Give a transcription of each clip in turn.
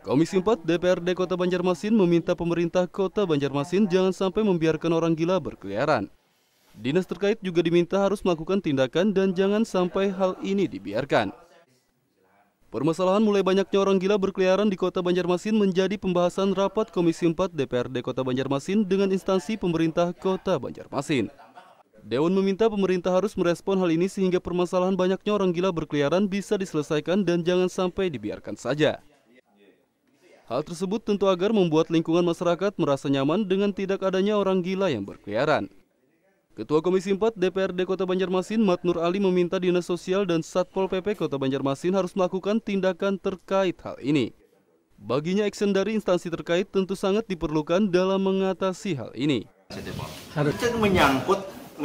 Komisi 4 DPRD Kota Banjarmasin meminta pemerintah Kota Banjarmasin jangan sampai membiarkan orang gila berkeliaran. Dinas terkait juga diminta harus melakukan tindakan dan jangan sampai hal ini dibiarkan. Permasalahan mulai banyaknya orang gila berkeliaran di Kota Banjarmasin menjadi pembahasan rapat Komisi 4 DPRD Kota Banjarmasin dengan instansi pemerintah Kota Banjarmasin. Dewan meminta pemerintah harus merespon hal ini sehingga permasalahan banyaknya orang gila berkeliaran bisa diselesaikan dan jangan sampai dibiarkan saja. Hal tersebut tentu agar membuat lingkungan masyarakat merasa nyaman dengan tidak adanya orang gila yang berkeliaran. Ketua Komisi 4 DPRD Kota Banjarmasin, Mat Nur Ali, meminta Dinas Sosial dan Satpol PP Kota Banjarmasin harus melakukan tindakan terkait hal ini. Baginya action dari instansi terkait tentu sangat diperlukan dalam mengatasi hal ini. Harusnya menyangkut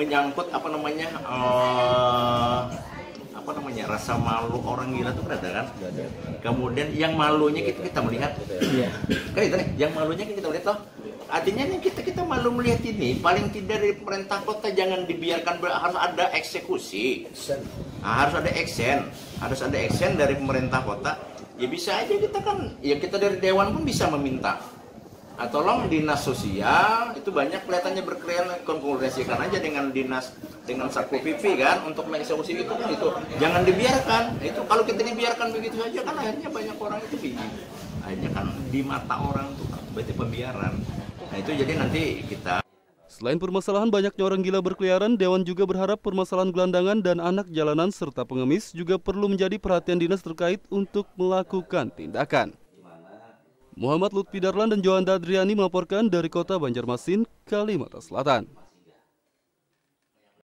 rasa malu orang gila itu ada kan? Kemudian yang malunya kita melihat, kan itu nih, yang malunya kita lihat loh. Artinya nih kita malu melihat ini. Paling tidak dari pemerintah kota jangan dibiarkan, harus ada eksekusi, harus ada action dari pemerintah kota. Ya bisa aja kita kan, ya kita dari dewan pun bisa meminta. Tolong dinas sosial itu banyak kelihatannya berkeliaran, konsultasikan aja dengan Satpol PP kan untuk mengeksekusi itu kan, itu jangan dibiarkan. Itu kalau kita dibiarkan begitu saja kan akhirnya banyak orang itu bingung. Akhirnya kan di mata orang itu kan berarti pembiaran. Nah itu jadi nanti kita. Selain permasalahan banyaknya orang gila berkeliaran, Dewan juga berharap permasalahan gelandangan dan anak jalanan serta pengemis juga perlu menjadi perhatian dinas terkait untuk melakukan tindakan. Muhammad Lutfi Darlan dan Joanda Adriani melaporkan dari Kota Banjarmasin, Kalimantan Selatan.